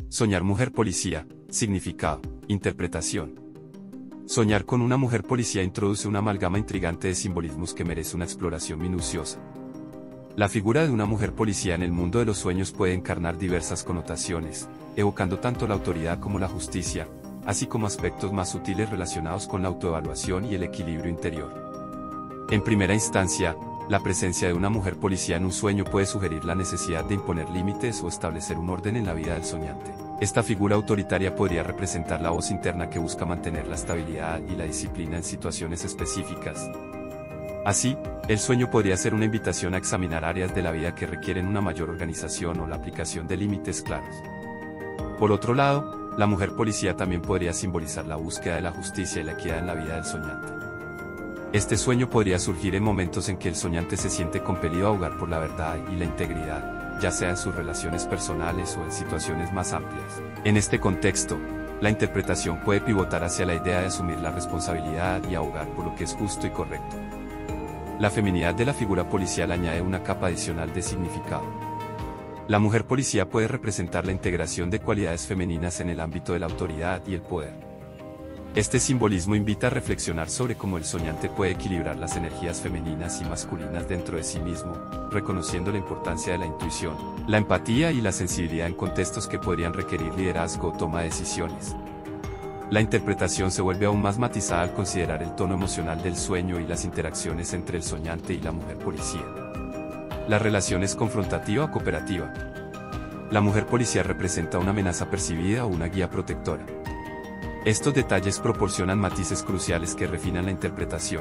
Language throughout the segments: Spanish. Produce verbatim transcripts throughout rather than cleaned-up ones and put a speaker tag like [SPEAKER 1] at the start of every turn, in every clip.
[SPEAKER 1] Soñar mujer policía, significado, interpretación. Soñar con una mujer policía introduce una amalgama intrigante de simbolismos que merece una exploración minuciosa. La figura de una mujer policía en el mundo de los sueños puede encarnar diversas connotaciones, evocando tanto la autoridad como la justicia, así como aspectos más sutiles relacionados con la autoevaluación y el equilibrio interior. En primera instancia, la presencia de una mujer policía en un sueño puede sugerir la necesidad de imponer límites o establecer un orden en la vida del soñante. Esta figura autoritaria podría representar la voz interna que busca mantener la estabilidad y la disciplina en situaciones específicas. Así, el sueño podría ser una invitación a examinar áreas de la vida que requieren una mayor organización o la aplicación de límites claros. Por otro lado, la mujer policía también podría simbolizar la búsqueda de la justicia y la equidad en la vida del soñante. Este sueño podría surgir en momentos en que el soñante se siente compelido a abogar por la verdad y la integridad, ya sea en sus relaciones personales o en situaciones más amplias. En este contexto, la interpretación puede pivotar hacia la idea de asumir la responsabilidad y abogar por lo que es justo y correcto. La feminidad de la figura policial añade una capa adicional de significado. La mujer policía puede representar la integración de cualidades femeninas en el ámbito de la autoridad y el poder. Este simbolismo invita a reflexionar sobre cómo el soñante puede equilibrar las energías femeninas y masculinas dentro de sí mismo, reconociendo la importancia de la intuición, la empatía y la sensibilidad en contextos que podrían requerir liderazgo o toma de decisiones. La interpretación se vuelve aún más matizada al considerar el tono emocional del sueño y las interacciones entre el soñante y la mujer policía. La relación es confrontativa o cooperativa. La mujer policía representa una amenaza percibida o una guía protectora. Estos detalles proporcionan matices cruciales que refinan la interpretación.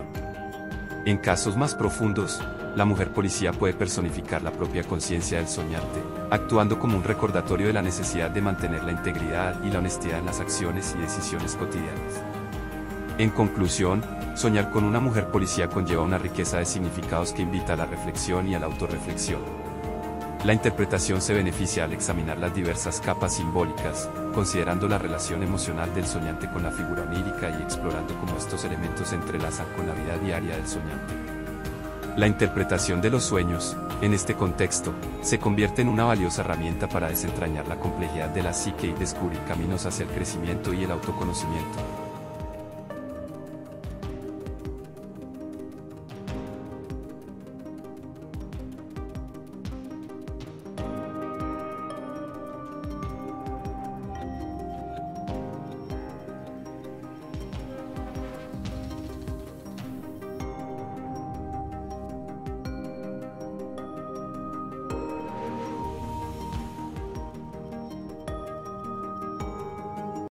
[SPEAKER 1] En casos más profundos, la mujer policía puede personificar la propia conciencia del soñante, actuando como un recordatorio de la necesidad de mantener la integridad y la honestidad en las acciones y decisiones cotidianas. En conclusión, soñar con una mujer policía conlleva una riqueza de significados que invita a la reflexión y a la autorreflexión. La interpretación se beneficia al examinar las diversas capas simbólicas, considerando la relación emocional del soñante con la figura onírica y explorando cómo estos elementos se entrelazan con la vida diaria del soñante. La interpretación de los sueños, en este contexto, se convierte en una valiosa herramienta para desentrañar la complejidad de la psique y descubrir caminos hacia el crecimiento y el autoconocimiento.